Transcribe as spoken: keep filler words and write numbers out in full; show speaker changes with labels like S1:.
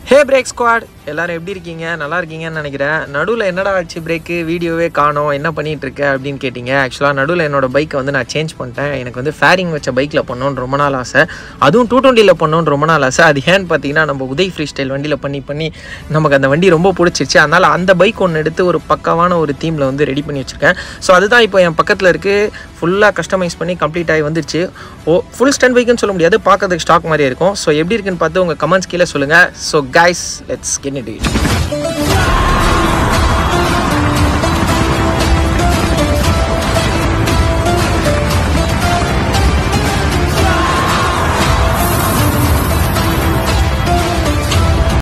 S1: ஹே break squad, எல்லாரும் எப்படி இருக்கீங்க? நல்லா இருக்கீங்கன்னு நினைக்கிறேன். நடுவில் என்னடா ஆச்சு பிரேக்கு, வீடியோவே காணோம், என்ன பண்ணிகிட்டு இருக்க அப்படின்னு கேட்டிங்க. ஆக்சுவலாக நடுவில் என்னோடய பைக்கை வந்து நான் சேஞ்ச் பண்ணிட்டேன். எனக்கு வந்து ஃபேரிங் வச்ச பைக்கில் பண்ணணுன்னு ரொம்ப நாள் ஆசை, அதுவும் டூ டுவெண்ட்டியில் பண்ணணுன்னு ரொம்ப நாள் ஆசை. அது ஏன்னு பார்த்தீங்கன்னா, நம்ம உதய் ஃப்ரீ ஸ்டைல் வண்டியில் பண்ணி பண்ணி நமக்கு அந்த வண்டி ரொம்ப பிடிச்சிருச்சு. அதனால் அந்த பைக் ஒன்று எடுத்து ஒரு பக்காவான ஒரு தீமில் வந்து ரெடி பண்ணி வச்சுருக்கேன். ஸோ அதுதான் இப்போ என் பக்கத்தில் இருக்குது. ஃபுல்லாக கஸ்டமைஸ் பண்ணி கம்ப்ளீட் ஆகி வந்துருச்சு. ஓ ஃபுல் ஸ்டாண்ட் பைக்குன்னு சொல்ல முடியாது, பார்க்கறதுக்கு ஸ்டாக் மாதிரியே இருக்கும். ஸோ எப்படி இருக்குன்னு பார்த்து உங்கள் கமெண்ட்ஸ் கீழே சொல்லுங்கள். So guys, let's get it.